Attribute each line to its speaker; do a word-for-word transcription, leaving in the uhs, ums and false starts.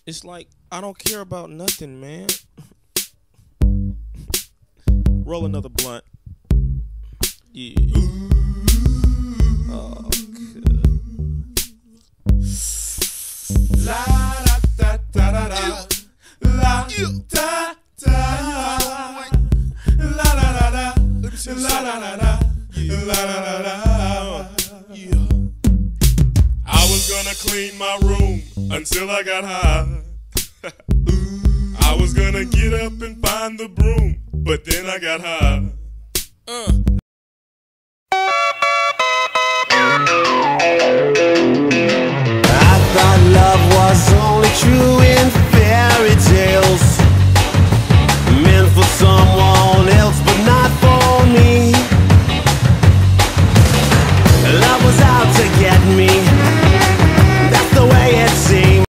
Speaker 1: It's like I don't care about nothing, man. Roll another blunt. Yeah. Oh, good.
Speaker 2: La da da da da da. La da da. La da da da. La da da da. La da da da. Yeah. I was gonna clean my room until I got high. I was gonna get up and find the broom, but then I got high. Uh.
Speaker 3: I thought love was only true